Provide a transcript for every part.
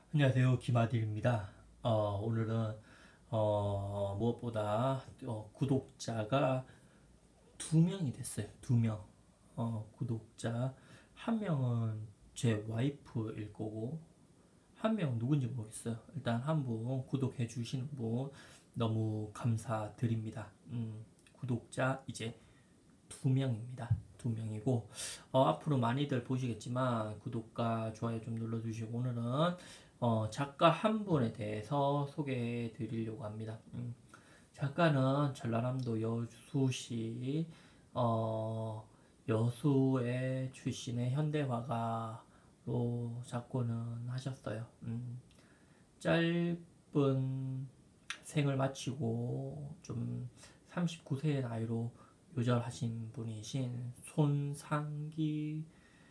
안녕하세요. 김아딜입니다. 오늘은 무엇보다 구독자가 2명이 됐어요. 2명. 구독자 한 명은 제 와이프일 거고 한 명 누군지 모르겠어요. 일단 한 분 구독해 주시는 분 너무 감사드립니다. 구독자 이제 2명입니다. 2명이고 앞으로 많이들 보시겠지만 구독과 좋아요 좀 눌러주시고 오늘은 작가 한 분에 대해서 소개해 드리려고 합니다. 작가는 전라남도 여수시 여수의 출신의 현대화가로 작고는 하셨어요. 짧은 생을 마치고 좀 39세의 나이로 요절하신 분이신 손상기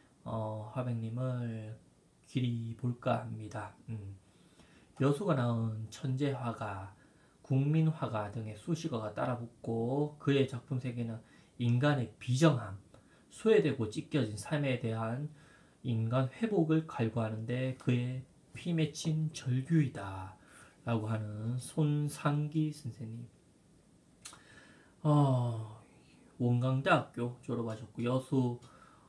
화백님을 길이 볼까 합니다. 여수가 낳은 천재화가, 국민화가 등의 수식어가 따라붙고 그의 작품 세계는 인간의 비정함, 소외되고 찢겨진 삶에 대한 인간 회복을 갈구하는데 그의 피 맺힌 절규이다 라고 하는 손상기 선생님. 원광대학교 졸업하셨고 여수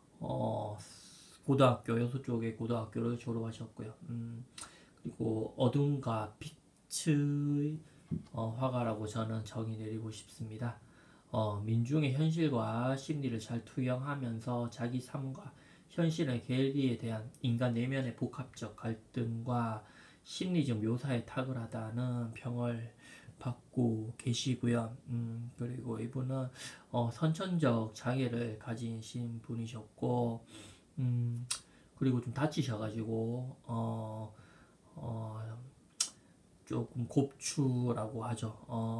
고등학교 여수 쪽의 고등학교를 졸업하셨고요. 그리고 어둠과 빛의 화가라고 저는 정의 내리고 싶습니다. 민중의 현실과 심리를 잘 투영하면서 자기 삶과 현실의 괴리에 대한 인간 내면의 복합적 갈등과 심리적 묘사에 탁월하다는 평을 받고 계시고요. 그리고 이분은 선천적 장애를 가지신 분이셨고, 그리고 좀 다치셔가지고 조금 곱추라고 하죠.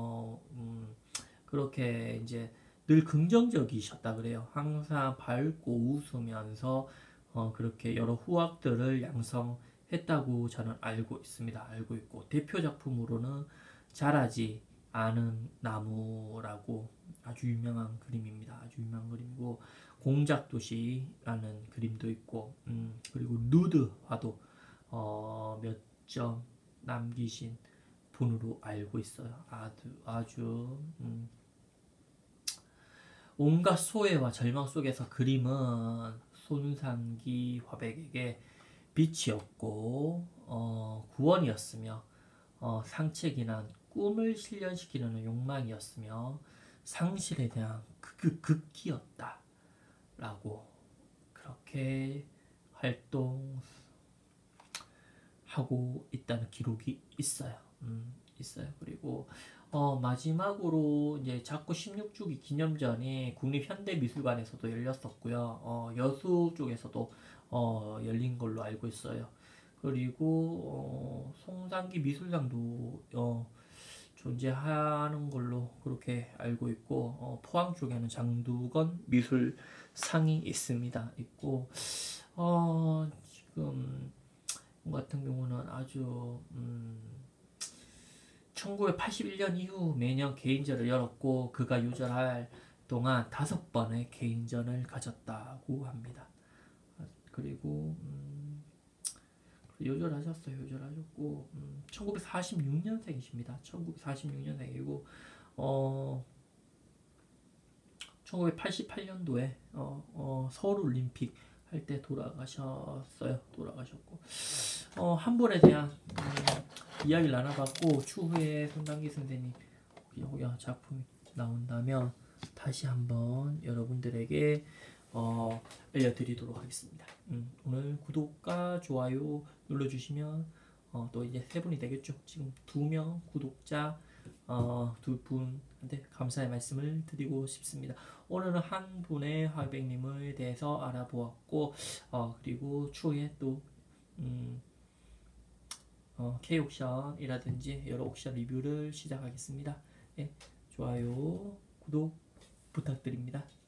그렇게 이제 늘 긍정적이셨다 그래요. 항상 밝고 웃으면서 그렇게 여러 후학들을 양성했다고 저는 알고 있습니다. 알고 있고 대표 작품으로는 자라지 않은 나무라고 아주 유명한 그림입니다. 아주 유명한 그림이고 공작도시라는 그림도 있고 그리고 누드화도 몇 점 남기신 분으로 알고 있어요. 아주 온갖 소외와 절망 속에서 그림은 손상기 화백에게 빛이었고 구원이었으며 상책이나 꿈을 실현시키는 욕망이었으며 상실에 대한 극기였다 라고 그렇게 활동하고 있다는 기록이 있어요. 있어요. 그리고 마지막으로 이제 작고 16주기 기념전이 국립현대미술관에서도 열렸었고요. 여수 쪽에서도 열린 걸로 알고 있어요. 그리고 송산기 미술상도 존재하는 걸로 그렇게 알고 있고 포항 쪽에는 장두건 미술상이 있습니다. 있고 지금 같은 경우는 아주 1981년 이후 매년 개인전을 열었고 그가 요절할 동안 5번의 개인전을 가졌다고 합니다. 그리고 요절하셨어요. 요절하셨고 1946년생이십니다. 1946년생이고 1988년도에 서울올림픽 할 때 돌아가셨어요. 돌아가셨고 한 분에 대한 이야기를 나눠봤고 추후에 손당기 선생님 작품이 나온다면 다시 한번 여러분들에게 알려드리도록 하겠습니다. 오늘 구독과 좋아요 눌러주시면 또 이제 3분이 되겠죠. 지금 2명 구독자 2분한테 감사의 말씀을 드리고 싶습니다. 오늘은 한 분의 화백님에 대해서 알아보았고 그리고 추후에 또 K옥션이라든지 여러 옥션 리뷰를 시작하겠습니다. 예, 좋아요, 구독 부탁드립니다.